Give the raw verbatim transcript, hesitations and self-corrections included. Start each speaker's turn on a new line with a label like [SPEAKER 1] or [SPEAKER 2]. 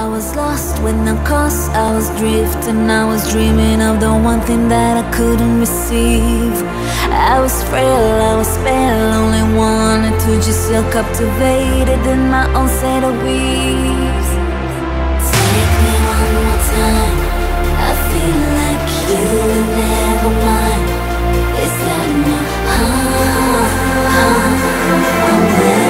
[SPEAKER 1] was lost when I crossed, I was drifting, I was dreaming of the one thing that I couldn't receive. I was frail, I was pale, only wanted to just feel captivated in my own set of weaves. Take me one more time, I feel like you were never mine. Is that my heart? I'm